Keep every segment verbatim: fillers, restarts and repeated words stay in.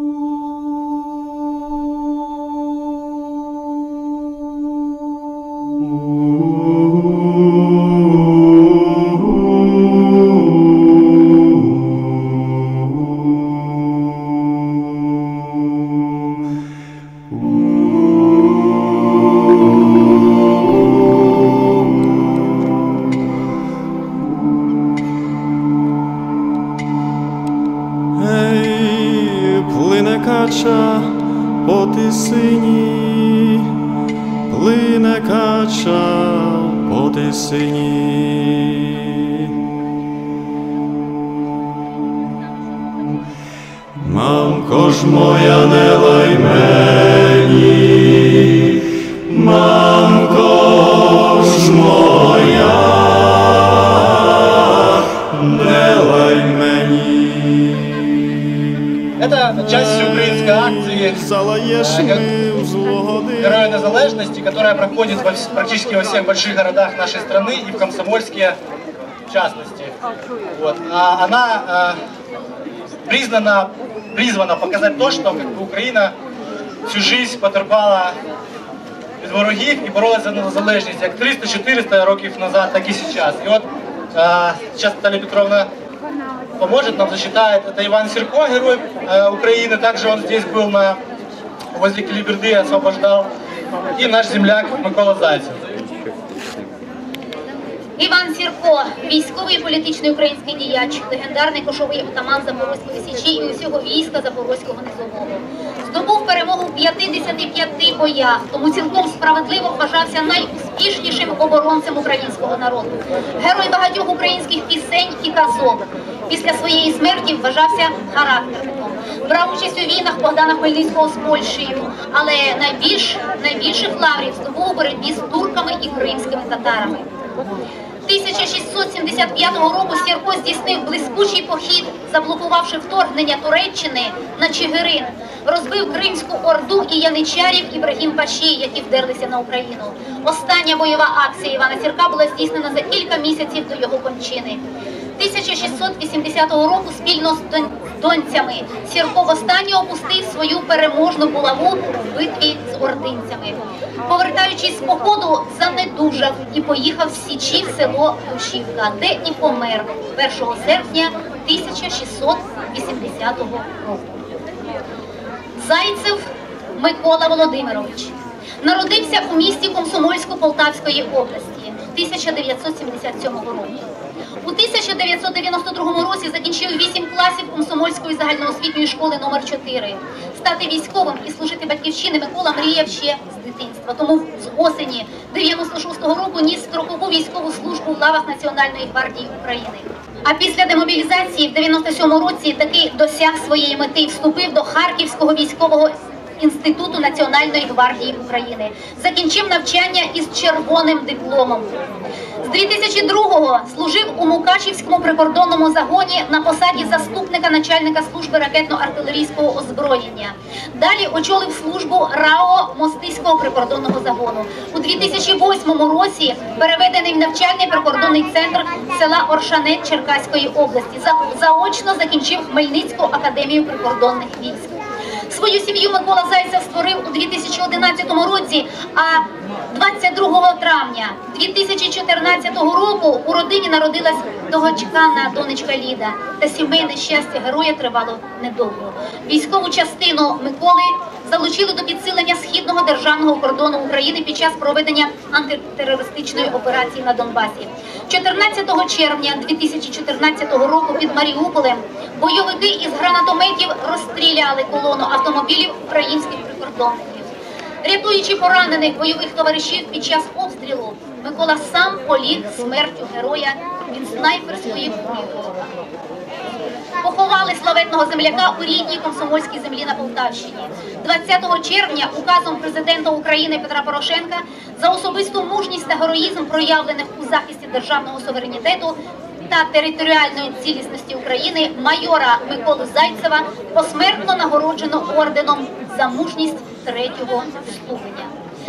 Кача по тисині, плине кача по тисині. Мамко ж моя, не лай мені, мамко ж моя, не лай мені. Это часть украинской акции «Герои незалежности», которая проходит практически во всех больших городах нашей страны и в Комсомольске в частности. Вот. А она э, признана, призвана показать то, что как бы, Украина всю жизнь потерпала від ворогів і боролася за незалежність як триста-чотириста років назад, так и сейчас. И вот э, сейчас Наталья Петровна поможет нам, зачитает. Это Иван Сирко, герой э, Украины. Также он здесь был на, возле Калиберды, освобождал. И наш земляк Микола Зайцев. Іван Сірко, військовий і політичний український діяч, легендарний кошовий отаман Запорозької Січі і усього війська Запорозького низового. Здобув перемогу в п'ятдесяти п'яти боях, тому цілком справедливо вважався найуспішнішим оборонцем українського народу. Герой багатьох українських пісень і казок. Після своєї смерті вважався характерником. Брав участь у війнах Богдана Хмельницького з Польщею, але найбільш, найбільших лаврів здобув у боротьбі з турками і кримськими татарами. тисяча шістсот сімдесят п'ятого року Сірко здійснив блискучий похід, заблокувавши вторгнення Туреччини на Чигирин, розбив Кримську Орду і яничарів Ібрагім-Паші, які вдерлися на Україну. Остання бойова акція Івана Сірка була здійснена за кілька місяців до його кончини. тисяча шістсот вісімдесятого року спільно з донцями Сірко востаннє опустив свою переможну булаву в битві з ординцями. Повертаючись з походу, занедужав і поїхав з Січі в село Душівка, де і помер першого серпня тисяча шістсот вісімдесятого року. Зайцев Микола Володимирович народився у місті Комсомольську Полтавської області тисяча дев'ятсот сімдесят сьомого року. У тисяча дев'ятсот дев'яносто другому році закінчив вісім класів Комсомольської загальноосвітньої школи номер чотири. Стати військовим і служити батьківщині Микола мріяв ще з дитинства. Тому з осені дев'яносто шостого року ніс строкову військову службу в лавах Національної гвардії України. А після демобілізації в дев'яносто сьомому році таки досяг своєї мети і вступив до Харківського військового Інституту Національної гвардії України. Закінчив навчання із червоним дипломом. З дві тисячі другого служив у Мукачівському прикордонному загоні на посаді заступника начальника служби ракетно-артилерійського озброєння. Далі очолив службу РАО Мостиського прикордонного загону. У дві тисячі восьмому році переведений в навчальний прикордонний центр села Оршанет Черкаської області. Заочно закінчив Хмельницьку академію прикордонних військ. Свою сім'ю Микола Зайцев створив у дві тисячі одинадцятому році, а двадцять другого травня дві тисячі чотирнадцятого року у родині народилась довгочекана донечка Ліда. Та сімейне щастя героя тривало недовго. Військову частину Миколи залучили до підсилення східного державного кордону України під час проведення антитерористичної операції на Донбасі. чотирнадцятого червня дві тисячі чотирнадцятого року під Маріуполем бойовики із гранатометів розстріляли колону автомобілів українських прикордонників. Рятуючи поранених бойових товаришів під час обстрілу, Микола сам поліг смертю героя від снайперської кулі в голову. Поховали славетного земляка у рідній комсомольській землі на Полтавщині. двадцятого червня указом президента України Петра Порошенка за особисту мужність та героїзм, проявлених у захисті державного суверенітету та територіальної цілісності України, майора Миколу Зайцева посмертно нагороджено орденом за мужність третього ступеня.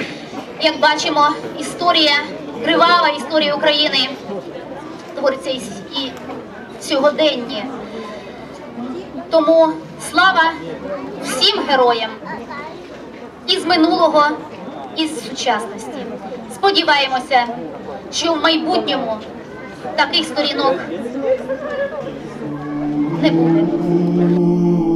Як бачимо, історія, кривава історія України твориться і сьогодення. Тому Слава всім героям із минулого, із сучасності. Сподіваємося, що в майбутньому таких сторінок не буде.